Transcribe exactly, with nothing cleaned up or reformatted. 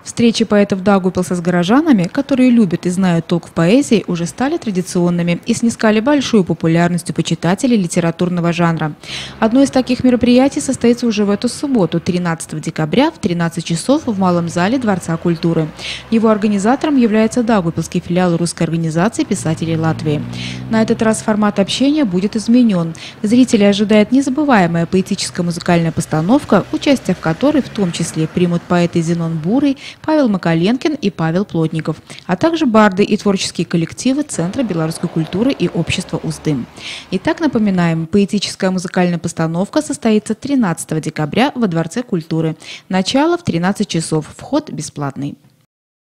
Встречи поэтов Даугавпилса с горожанами, которые любят и знают толк в поэзии, уже стали традиционными и снискали большую популярность у почитателей литературного жанра. Одно из таких мероприятий состоится уже в эту субботу, тринадцатого декабря, в тринадцать часов в Малом зале Дворца культуры. Его организатором является Даугавпилский филиал Русской организации писателей Латвии. На этот раз формат общения будет изменен. Зрители ожидает незабываемая поэтическая музыкальная постановка, участие в которой в том числе примут поэты Зенон Бурый, Павел Макаленкин и Павел Плотников, а также барды и творческие коллективы Центра белорусской культуры и общества Уздым. Итак, напоминаем, поэтическая музыкальная постановка состоится тринадцатого декабря во Дворце культуры. Начало в тринадцать часов, вход бесплатный.